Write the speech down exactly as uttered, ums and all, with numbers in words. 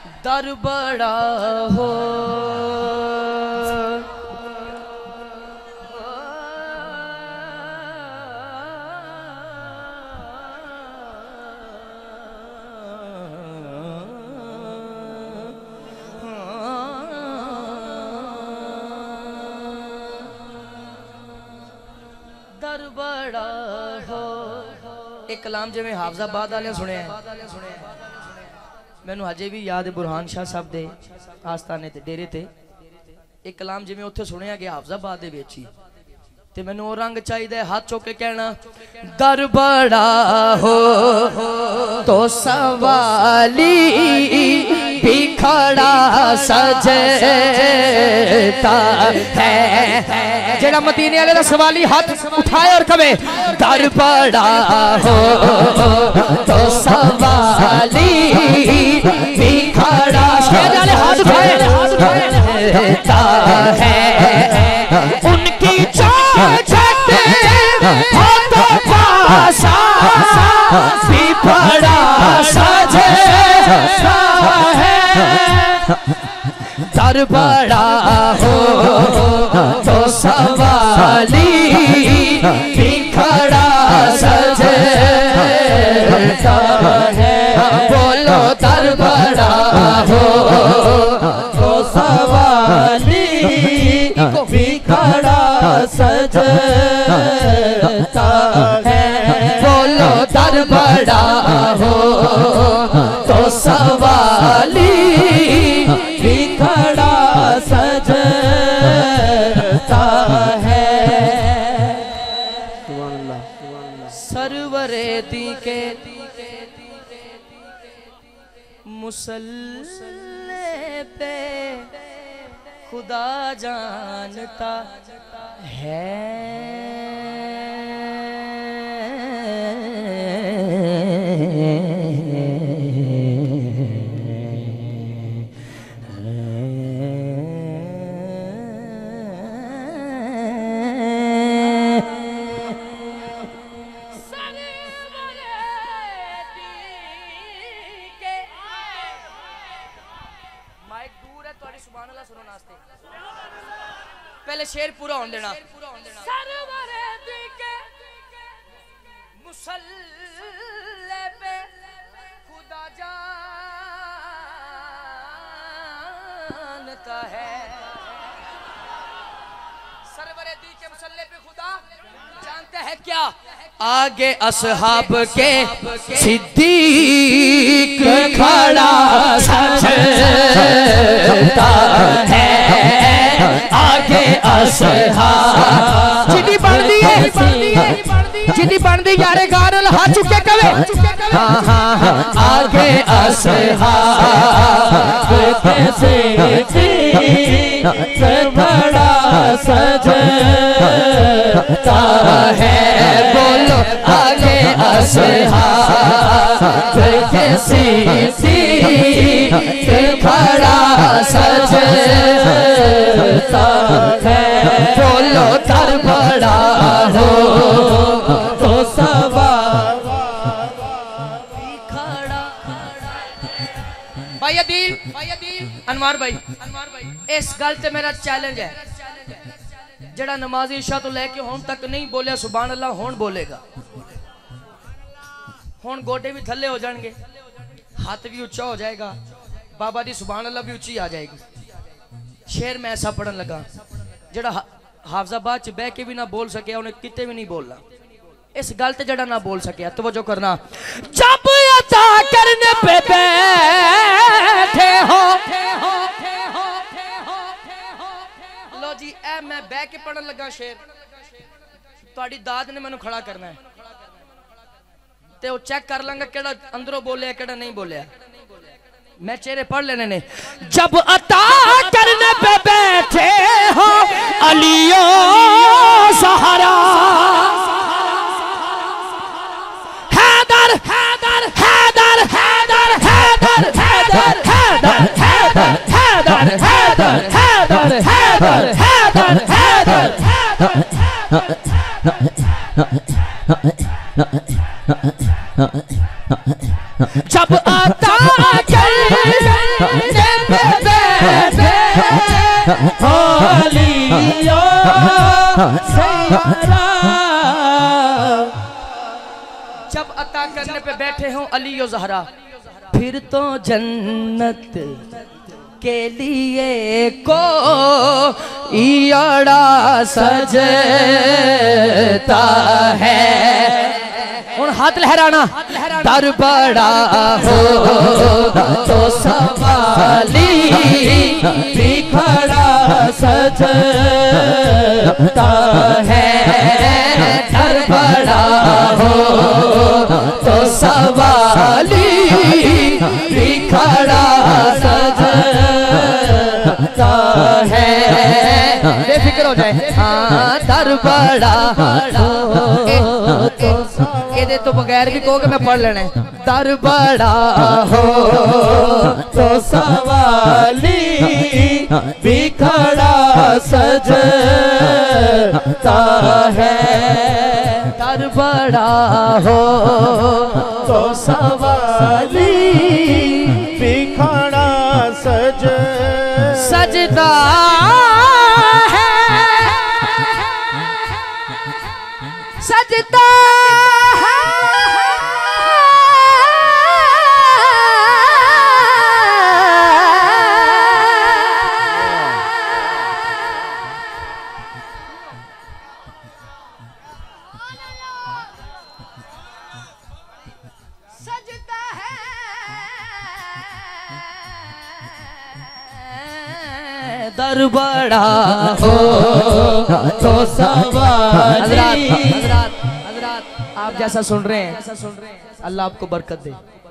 दर बड़ा हो दर बड़ा हो। एक कलाम जिवें हाफजाबाद वाले सुने मैनू अजे भी याद है बुरहान शाह साहब दे आस्थाने ते डेरे ते एक कलाम जिवें उत्थे सुनिया गया हाफजाबाद दे विच ही ते मैनू ओ रंग चाहिदा हाथ चुक के कहना दर बड़ा हो तो सवाली भी खड़ा सजता है। जेड़ा मदीने वाले दा सवाली हाथ उठाए और कहे दर बड़ा हो तो सवाली भी खड़ा शेर वाले हाथ उठाए है। उनकी चाहत हो तो पासा भी बड़ा सजता है। दर बड़ा हो तो सवाली भी खड़ा सजता है। बोलो दर बड़ा हो तो सवाली भी खड़ा सजता है। बोलो दर बड़ा हो तो सवाली भी खड़ा सजता है। सरवरे दी के मुसल्ले पे खुदा जानता है। पहले शेर पूरा होने देना। सरवरे दी के मुसल्ले पे खुदा जानता है। सरवरे दी के मुसल्ले पे खुदा जानता है क्या आगे असहाब के सिद्दीक खड़ा सजता है। आगे असहाब जिदी बन दी है जिदी बन दी यारे गारल हाथ चुके कवे हाँ हाँ हाँ। आगे असहाब कैसे खड़ा सजता है। बोलो आगे असहाब कैसे खड़ा सजता है। बोलो दर बड़ा हो तो सवाली खड़ा। भाई अदील अनवार भाई इस गल ते मेरा चैलेंज है जड़ा नमाजी इशा तो लेके हुण तक नहीं बोलिया सुभान अल्लाह हुण बोलेगा। हुण गोडे भी थल्ले हो जाएंगे हाथ भी ऊंचा हो जाएगा बाबा दी सुभान अल्लाह भी ऊंची आ जाएगी। शेर मैं ऐसा पढ़न लगा जड़ा हाफजाबाद च बह के भी ना बोल सके उन्हें किते भी नहीं बोलना। इस गल ते जड़ा ना बोल सके तवज्जो करना। जब अता करने पे बैठे हो लो जी ए मैं बह के पढ़न लगा शेर तुहाडी दाद ने मैनू खड़ा करना है ते वो चेक कर लांगा केड़ा अंदरों बोले केड़ा नहीं बोले। मैं चेहरे पढ़ लेने ने। जब अता करने पे बैठे हो अलियो सहारा हैदर हैदर हैदर हैदर हैदर हैदर हैदर हैदर हैदर हैदर हैदर हैदर हैदर हैदर जब आता कर अलियो ज़हरा। जब अता करने पे बैठे हो अली और ज़हरा, फिर तो जन्नत के लिए को ईड़ा सजता है। और हाथ लहराना। दर बड़ा हो तो सवाली भी खड़ा सजता है। दर बड़ा हो तो सवाली भी खड़ा सजता है। बेफिक्र हो जाए। हाँ दर बड़ा ये तो बगैर भी कहोगे मैं पढ़ लेना है। दर बड़ा हो तो सवाली भी खड़ा सजता है। दर बड़ा हो तो सवाली भी खड़ा सज सजता है। सजता दर बड़ा हो तो सवाली। हज़रात हज़रात आप जैसा सुन रहे हैं अल्लाह आपको बरकत दे।